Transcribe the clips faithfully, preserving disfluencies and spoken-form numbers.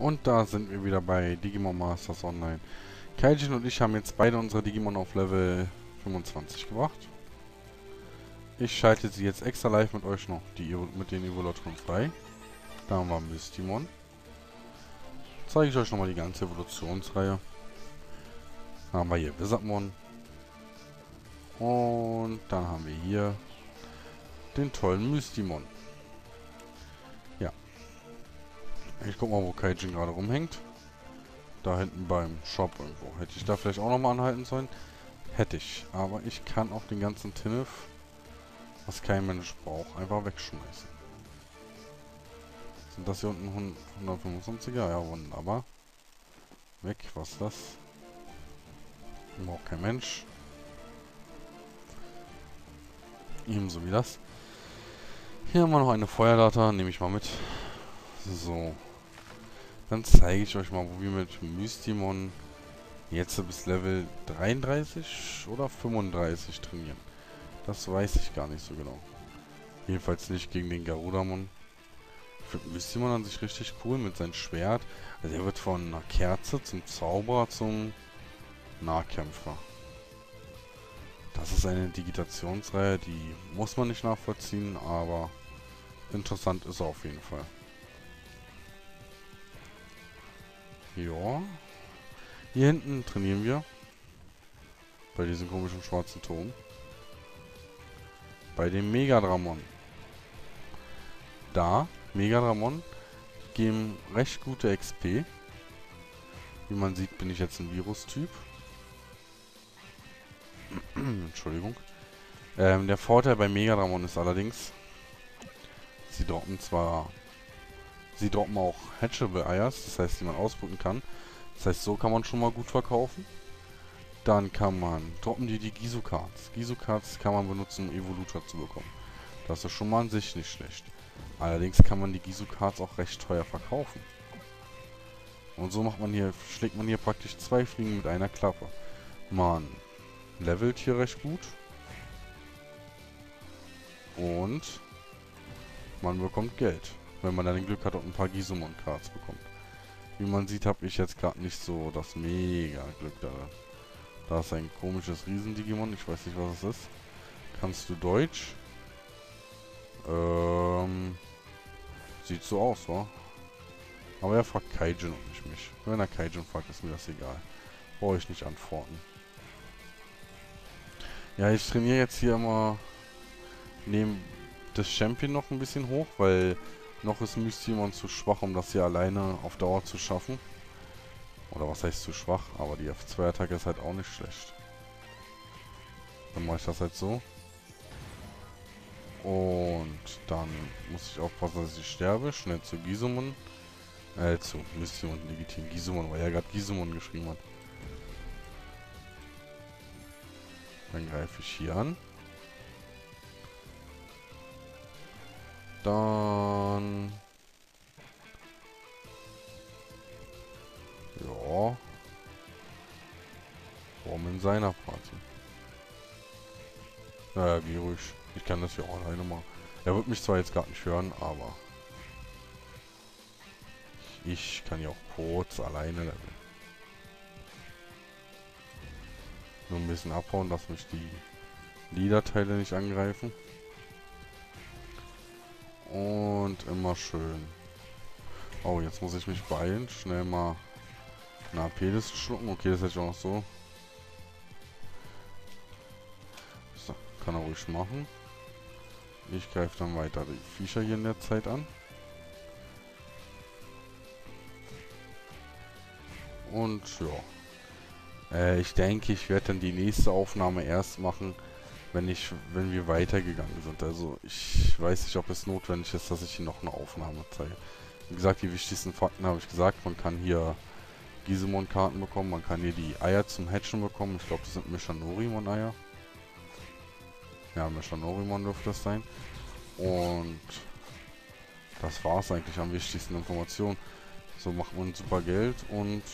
Und da sind wir wieder bei Digimon Masters Online. Kaijin und ich haben jetzt beide unsere Digimon auf Level fünfundzwanzig gebracht. Ich schalte sie jetzt extra live mit euch noch die Evo mit den Evolutionen frei. Da haben wir Mystimon. Zeige ich euch nochmal die ganze Evolutionsreihe. Dann haben wir hier Wizardmon. Und dann haben wir hier den tollen Mystimon. Ja. Ich guck mal, wo Kaijin gerade rumhängt. Da hinten beim Shop irgendwo. Hätte ich da vielleicht auch nochmal anhalten sollen? Hätte ich. Aber ich kann auch den ganzen Tinnef, was kein Mensch braucht, einfach wegschmeißen. Sind das hier unten hundertfünfundzwanziger? Ja, wunderbar. Weg, was ist das? Braucht kein Mensch. Ebenso wie das. Hier haben wir noch eine Feuerleiter, nehme ich mal mit. So. Dann zeige ich euch mal, wo wir mit Mystimon jetzt bis Level dreiunddreißig oder fünfunddreißig trainieren. Das weiß ich gar nicht so genau. Jedenfalls nicht gegen den Garudamon. Ich finde Mystimon an sich richtig cool mit seinem Schwert. Also er wird von einer Kerze zum Zauberer zum Nahkämpfer. Das ist eine Digitationsreihe, die muss man nicht nachvollziehen, aber interessant ist er auf jeden Fall. Ja. Hier hinten trainieren wir. Bei diesem komischen schwarzen Turm. Bei dem Megadramon. Da, Megadramon, geben recht gute X P. Wie man sieht, bin ich jetzt ein Virus-Typ. Entschuldigung. Ähm, der Vorteil bei Megadramon ist allerdings, sie droppen zwar... Sie droppen auch Hatchable Eiers, das heißt, die man ausbrüten kann. Das heißt, so kann man schon mal gut verkaufen. Dann kann man, droppen die die Gizu-Cards. Gizu-Cards kann man benutzen, um Evolutor zu bekommen. Das ist schon mal an sich nicht schlecht. Allerdings kann man die Gizu-Cards auch recht teuer verkaufen. Und so macht man hier, schlägt man hier praktisch zwei Fliegen mit einer Klappe. Man levelt hier recht gut. Und man bekommt Geld. Wenn man dann Glück hat und ein paar Gizumon-Cards bekommt. Wie man sieht, habe ich jetzt gerade nicht so das mega Glück da. Da ist ein komisches Riesen-Digimon. Ich weiß nicht, was es ist. Kannst du Deutsch? Ähm... Sieht so aus, wa? Aber er fragt Kaijin und nicht mich. Wenn er Kaijin fragt, ist mir das egal. Brauche ich nicht antworten. Ja, ich trainiere jetzt hier immer neben das Champion noch ein bisschen hoch, weil noch ist Mystimon zu schwach, um das hier alleine auf Dauer zu schaffen. Oder was heißt zu schwach, aber die F zwei Attacke ist halt auch nicht schlecht. Dann mache ich das halt so. Und dann muss ich aufpassen, dass ich sterbe. Schnell zu Gizumon. Äh, zu Mystimon, legitim Gizumon, weil er gerade Gizumon geschrieben hat. Dann greife ich hier an. Dann... Ja. Warum in seiner Party? Naja, geh ruhig. Ich kann das ja auch alleine machen. Er wird mich zwar jetzt gerade nicht hören, aber... Ich kann ja auch kurz alleine leveln. Nur ein bisschen abhauen, dass mich die Leader-Teile nicht angreifen. Und immer schön. Oh, jetzt muss ich mich beeilen. Schnell mal eine A P-Liste schlucken. Okay, das hätte ich auch noch so. So, kann er ruhig machen. Ich greife dann weiter die Viecher hier in der Zeit an. Und ja. Äh, ich denke, ich werde dann die nächste Aufnahme erst machen, wenn ich, wenn wir weitergegangen sind. Also ich weiß nicht, ob es notwendig ist, dass ich hier noch eine Aufnahme zeige. Wie gesagt, die wichtigsten Fakten habe ich gesagt. Man kann hier Gizumon-Karten bekommen, man kann hier die Eier zum Hatchen bekommen. Ich glaube, das sind Mechanorimon-Eier. Ja, Mechanorimon dürfte das sein. Und das war es eigentlich am wichtigsten Informationen. So macht man super Geld und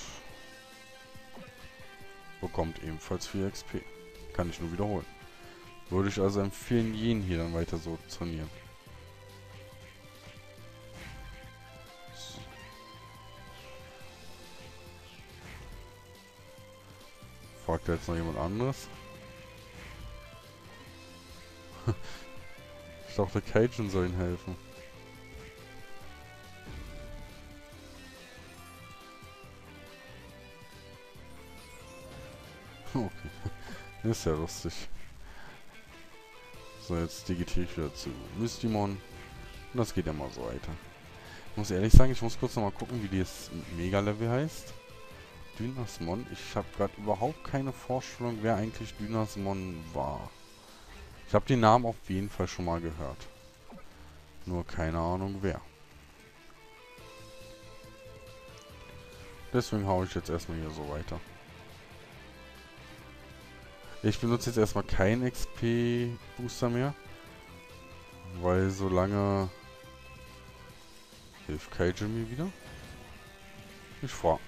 bekommt ebenfalls viel X P. Kann ich nur wiederholen. Würde ich also empfehlen, jeden hier dann weiter so zu trainieren. Fragt jetzt noch jemand anderes? Ich dachte, Cajun soll ihm helfen. Okay. Ist ja lustig. So, jetzt digitiere ich wieder zu Mystimon. Und das geht ja mal so weiter. Ich muss ehrlich sagen, ich muss kurz nochmal gucken, wie das Mega-Level heißt. Dynasmon. Ich habe gerade überhaupt keine Vorstellung, wer eigentlich Dynasmon war. Ich habe den Namen auf jeden Fall schon mal gehört. Nur keine Ahnung wer. Deswegen haue ich jetzt erstmal hier so weiter. Ich benutze jetzt erstmal keinen X P-Booster mehr. Weil solange... Hilft Kaijin mir wieder? Ich frage.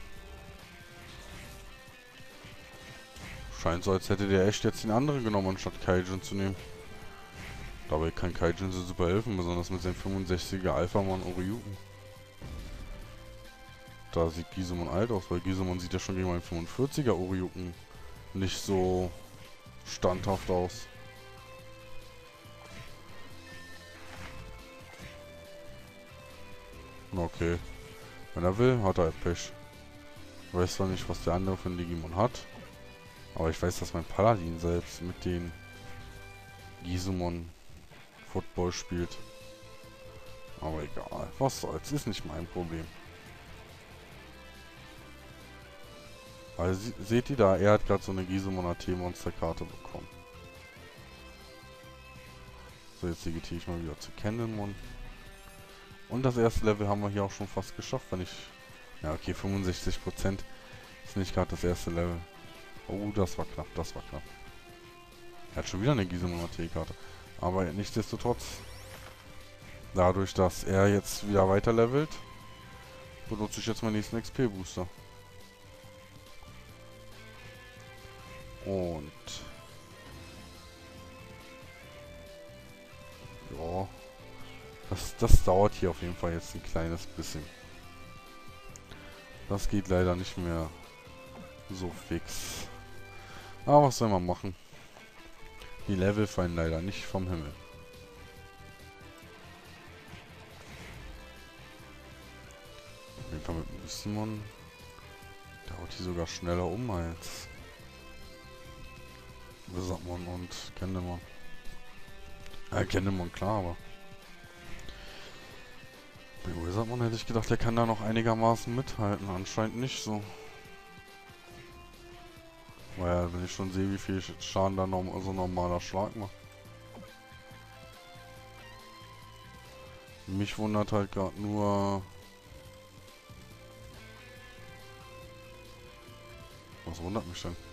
Scheint so, als hätte der echt jetzt den anderen genommen, anstatt Kaijin zu nehmen. Dabei kann Kaijin so super helfen, besonders mit seinem fünfundsechziger Alpha-Mann Oryuken. Da sieht Gizemon alt aus, weil Gizemon sieht ja schon gegen meinen fünfundvierziger Oryuken nicht so standhaft aus. Okay. Wenn er will, hat er halt Pech. Ich weiß zwar nicht, was der andere für ein Digimon hat. Aber ich weiß, dass mein Paladin selbst mit den Gizemon Football spielt. Aber egal. Was soll's. Ist nicht mein Problem. Also seht ihr da, er hat gerade so eine Gizemon A T-Monster-Karte bekommen. So, jetzt digitiere ich mal wieder zu Candlemon. Und das erste Level haben wir hier auch schon fast geschafft, wenn ich... Ja, okay, fünfundsechzig Prozent ist nicht gerade das erste Level. Oh, das war knapp, das war knapp. Er hat schon wieder eine Gizemon A T-Karte. Aber nichtsdestotrotz, dadurch, dass er jetzt wieder weiter levelt, benutze ich jetzt meinen nächsten X P-Booster. Und... Ja... Das, das dauert hier auf jeden Fall jetzt ein kleines bisschen. Das geht leider nicht mehr so fix. Aber was soll man machen? Die Level fallen leider nicht vom Himmel. Auf jeden Fall mit Mystimon. Der haut die sogar schneller um als Wizardmon und Candlemon. Äh, Candlemon, klar, aber bei Wizardmon hätte ich gedacht, der kann da noch einigermaßen mithalten. Anscheinend nicht so. Weil ja, wenn ich schon sehe, wie viel Schaden da norm so ein normaler Schlag macht. Mich wundert halt gerade nur... Was wundert mich denn?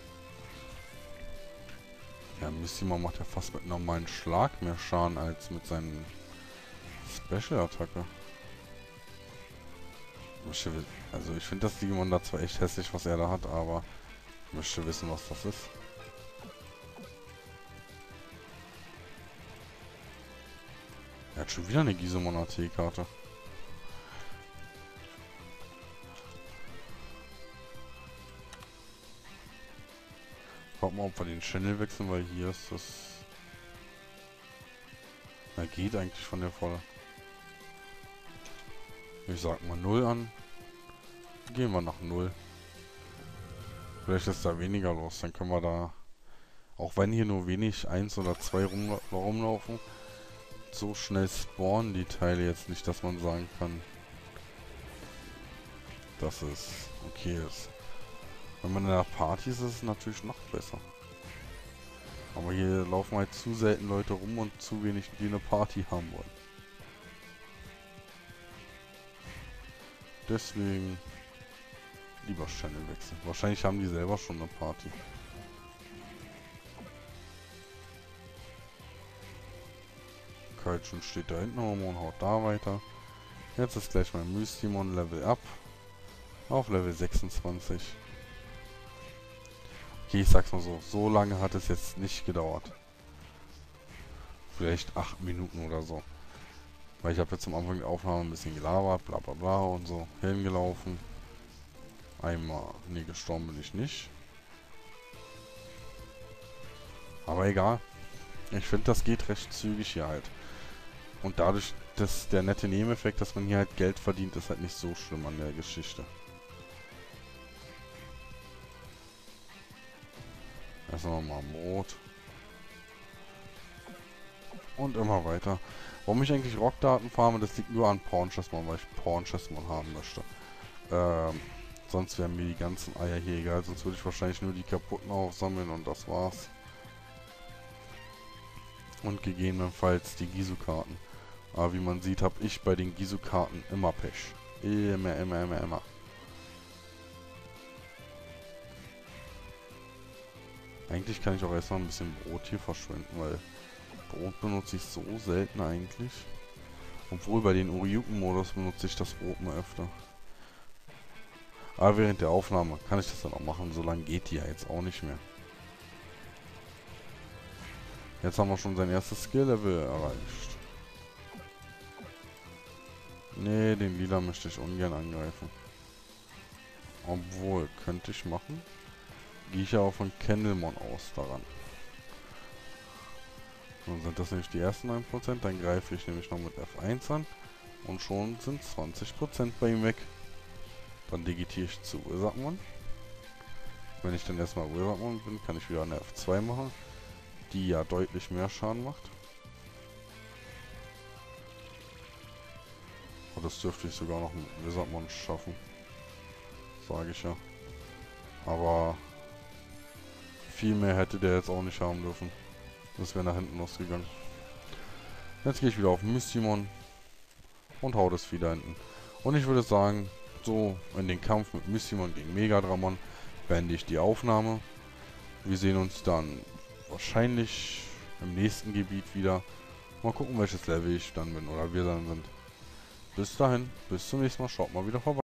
Ja, Mystimon macht ja fast mit einem normalen Schlag mehr Schaden als mit seinen Special-Attacke. Also ich finde das Digimon da zwar echt hässlich, was er da hat, aber ich möchte wissen, was das ist. Er hat schon wieder eine Gizemon A T-Karte. Schaut mal, ob wir den Channel wechseln, weil hier ist das... Na, geht eigentlich von der Volle. Ich sag mal null an. Gehen wir nach null. Vielleicht ist da weniger los. Dann können wir da, auch wenn hier nur wenig, eins oder zwei rum, rumlaufen, so schnell spawnen die Teile jetzt nicht, dass man sagen kann, dass es okay ist. Wenn man in einer Party ist, ist es natürlich noch besser. Aber hier laufen halt zu selten Leute rum und zu wenig, die eine Party haben wollen. Deswegen lieber Channel wechseln. Wahrscheinlich haben die selber schon eine Party. Kaijun steht da hinten rum und haut da weiter. Jetzt ist gleich mein Mystimon Level up. Auf Level sechsundzwanzig. Okay, ich sag's mal so. So lange hat es jetzt nicht gedauert. Vielleicht acht Minuten oder so. Weil ich habe jetzt am Anfang der Aufnahme ein bisschen gelabert, bla bla bla und so. Hingelaufen. Einmal, nee, gestorben bin ich nicht. Aber egal. Ich finde, das geht recht zügig hier halt. Und dadurch, dass der nette Nebeneffekt, dass man hier halt Geld verdient, ist halt nicht so schlimm an der Geschichte. Erstmal mal Brot. Und immer weiter. Warum ich eigentlich Rockdaten farme, das liegt nur an Pawn Chessmon, weil ich Pawn Chessmon haben möchte. Ähm, sonst wären mir die ganzen Eier hier egal, sonst würde ich wahrscheinlich nur die kaputten aufsammeln und das war's. Und gegebenenfalls die Gisu-Karten. Aber wie man sieht, habe ich bei den Gisu-Karten immer Pech. Immer, immer, immer, immer. Eigentlich kann ich auch erstmal ein bisschen Brot hier verschwenden, weil Brot benutze ich so selten eigentlich. Obwohl bei den Uryuken-Modus benutze ich das Brot mal öfter. Aber während der Aufnahme kann ich das dann auch machen, so lange geht die ja jetzt auch nicht mehr. Jetzt haben wir schon sein erstes Skill-Level erreicht. Nee, den Lila möchte ich ungern angreifen. Obwohl, könnte ich machen. Gehe ich ja auch von Candlemon aus daran. Dann sind das nämlich die ersten neun Prozent, dann greife ich nämlich noch mit F eins an. Und schon sind zwanzig Prozent bei ihm weg. Dann digitiere ich zu Wizardmon. Wenn ich dann erstmal Wizardmon bin, kann ich wieder eine F zwei machen, die ja deutlich mehr Schaden macht. Und das dürfte ich sogar noch mit Wizardmon schaffen. Sage ich ja. Aber viel mehr hätte der jetzt auch nicht haben dürfen. Das wäre nach hinten losgegangen. Jetzt gehe ich wieder auf Mystymon und hau das Vieh da hinten. Und ich würde sagen, so in den Kampf mit Mystymon gegen Megadramon beende ich die Aufnahme. Wir sehen uns dann wahrscheinlich im nächsten Gebiet wieder. Mal gucken, welches Level ich dann bin oder wir dann sind. Bis dahin, bis zum nächsten Mal. Schaut mal wieder vorbei.